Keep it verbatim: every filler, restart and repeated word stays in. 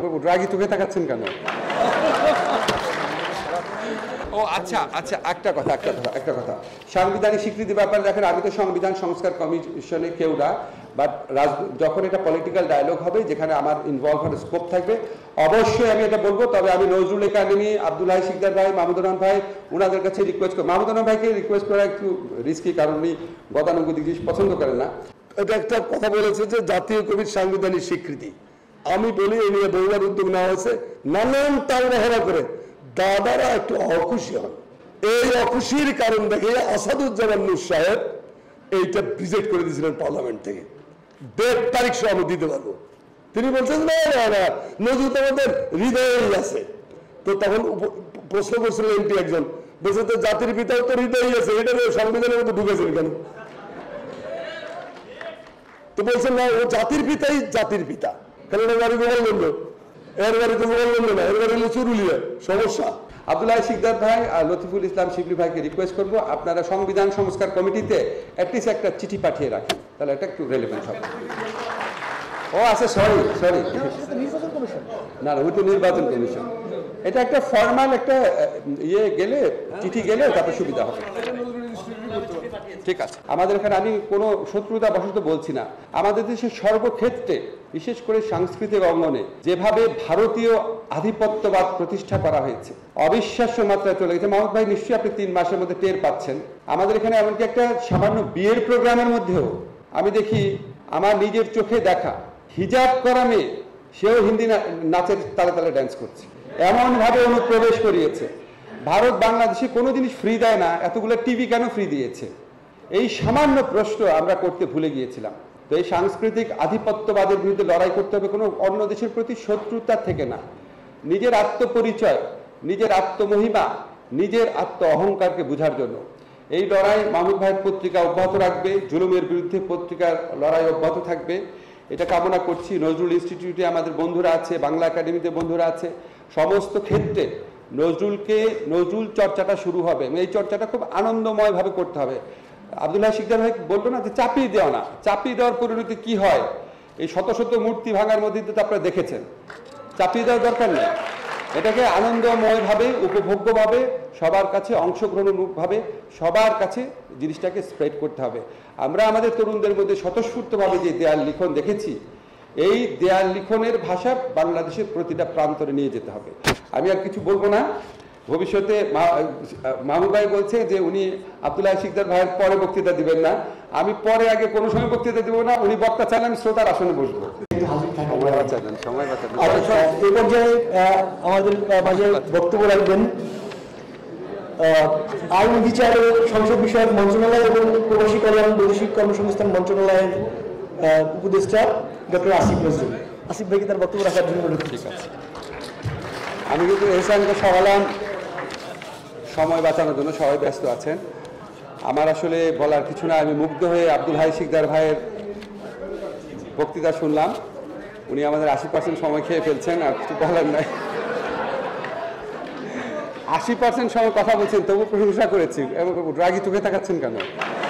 রাগী চোখে তাকাচ্ছেন কেন? ও আচ্ছা আচ্ছা একটা কথা একটা কথা একটা কথা সাংবিধানিক স্বীকৃতির ব্যাপারে দেখেন, আমি তো সংবিধান সংস্কার কমিশনে কেউ না, বাট যখন এটা পলিটিক্যাল ডায়ালগ হবে যেখানে আমার ইনভলভ হওয়ার স্কোপ থাকবে অবশ্যই আমি এটা বলবো। তবে আমি নজরুল একাডেমি, আব্দুল হাই শিকদার ভাই, মাহমুদুর রহমান ভাই ওনাদের কাছে রিকোয়েস্ট করি। মাহমুদুর রহমান ভাইকে রিকোয়েস্ট করা একটু রিস্কি, কারণ উনি গতানুগতিক জিনিস পছন্দ করেন না। এটা একটা কথা বলেছে যে জাতীয় কবির সাংবিধানিক স্বীকৃতি, আমি বলি এই নিয়ে বহুবার উদ্যোগ নেওয়া হয়েছে, নানান তালবাহারা করে দাদারা একটু অখুশি হন। এই অখুশির কারণ দেখে আসাদুজ্জামান নূর সাহেব এইটা রিজেক্ট করে দিয়েছিলেন পার্লামেন্ট থেকে। ডেট তারিখ সহ আমি দিতে পারবো। তিনি বলছেন না না না নজরুল আমাদের হৃদয়েই আছে। তো তখন প্রশ্ন করছিলেন এমপি একজন, বলছে তো জাতির পিতাও তো হৃদয়ই আছে, এটা সংবিধানের মধ্যে ঢুকেছেন কেন? তো বলছেন না ও জাতির পিতাই জাতির পিতা, কারণ এর বাড়ি গোপালগঞ্জ, এর বাড়িতে গোপালগঞ্জ না, এর বাড়ি হলো চুরুলিয়া। সমস্যা। আব্দুল্লাহ শিকদার ভাই আর লতিফুল ইসলাম শিবলি ভাইকে রিকোয়েস্ট করবো আপনারা সংবিধান সংস্কার কমিটিতে অ্যাটলিস্ট একটা চিঠি পাঠিয়ে রাখেন, তাহলে এটা একটু রেলেভেন্ট হবে। ও আচ্ছা সরি সরি না না ওই তো নির্বাচন কমিশন, এটা একটা ফর্মাল একটা ইয়ে গেলে চিঠি গেলে তাতে সুবিধা হবে। ঠিক আছে, আমাদের এখানে আমি কোনো শত্রুতা বশত বলছি না, আমাদের দেশের সর্বক্ষেত্রে বিশেষ করে সাংস্কৃতিক অঙ্গনে যেভাবে ভারতীয় আধিপত্যবাদ প্রতিষ্ঠা করা হয়েছে অবিশ্বাস্য মাত্রায় চলে গেছে। মাহমুদ ভাই নিশ্চয়ই আপনি তিন মাসের মধ্যে টের পাচ্ছেন। আমাদের এখানে এমনকি একটা সামান্য বিয়ের প্রোগ্রামের মধ্যেও আমি দেখি আমার নিজের চোখে দেখা হিজাব করা মেয়ে সেও হিন্দি নাচের তালে তালে ড্যান্স করছে, এমনভাবে অনুপ্রবেশ করিয়েছে। ভারত বাংলাদেশে কোনো জিনিস ফ্রি দেয় না, এতগুলো টিভি কেন ফ্রি দিয়েছে? এই সামান্য প্রশ্ন আমরা করতে ভুলে গিয়েছিলাম। তো এই সাংস্কৃতিক আধিপত্যবাদের বিরুদ্ধে লড়াই করতে হবে কোনো অন্য দেশের প্রতি শত্রুতা থেকে না, নিজের আত্মপরিচয়, নিজের আত্মমহিমা, নিজের আত্ম অহংকারকে বোঝার জন্য। এই লড়াই মাহমুদ ভাইয়ের পত্রিকা অব্যাহত রাখবে, জুলুমের বিরুদ্ধে পত্রিকার লড়াই অব্যাহত থাকবে, এটা কামনা করছি। নজরুল ইনস্টিটিউটে আমাদের বন্ধুরা আছে, বাংলা একাডেমিতে বন্ধুরা আছে, সমস্ত ক্ষেত্রে নজরুলকে নজরুল চর্চাটা শুরু হবে। এই চর্চাটা খুব আনন্দময়ভাবে করতে হবে। আব্দুল্লাহ শিকদার ভাই বলতো না যে চাপিয়ে দেওয়া না, চাপিয়ে দেওয়ার পরিণতি কি হয়? এই শত শত মূর্তি ভাঙার মধ্যে তো আপনারা দেখেছেন, চাপিয়ে দেওয়ার দরকার নেই। এটাকে আনন্দময়ভাবে, উপভোগ্যভাবে, সবার কাছে অংশগ্রহণমূলকভাবে সবার কাছে জিনিসটাকে স্প্রেড করতে হবে। আমরা আমাদের তরুণদের মধ্যে স্বতঃস্ফূর্তভাবে যে দেয়াল লিখন দেখেছি, এই দেয়াল লিখনের ভাষা বাংলাদেশের প্রতিটা প্রান্তরে নিয়ে যেতে হবে। আমি আর কিছু বলবো না। ভবিষ্যতে মাহমুদ ভাই বলছে যে উনি আব্দুল্লাহ শিকদার ভাইয়ের পরে বক্তৃতা দিবেন না, আমি পরে আগে কোনো সময় বক্তৃতা দিব না, উনি বক্তা চাইলে আমি শ্রোতার আসনে বসবো। এই পর্যায়ে আমাদের মাঝে বক্তব্য রাখবেন আইন বিচার ও সংসদ বিষয়ক মন্ত্রণালয় এবং প্রবাসী কল্যাণ বৈদেশিক কর্মসংস্থান মন্ত্রণালয়ের উপদেষ্টা ডক্টর আসিফ নজরুল। আসিফ ভাইকে তার বক্তব্য রাখার জন্য অনুরোধ। ঠিক আছে, আমি কিন্তু এহসানকে সরালাম সময় বাঁচানোর জন্য, সবাই ব্যস্ত আছেন। আমার আসলে বলার কিছু না, আমি মুগ্ধ হয়ে আব্দুল হাই শিকদার ভাইয়ের বক্তৃতা শুনলাম। উনি আমাদের আশি পার্সেন্ট সময় খেয়ে ফেলছেন, আর কিছু বলার নাই। আশি পার্সেন্ট সময় কথা বলছেন, তবু প্রশংসা করেছি। রাগী চোখে তাকাচ্ছেন কেন?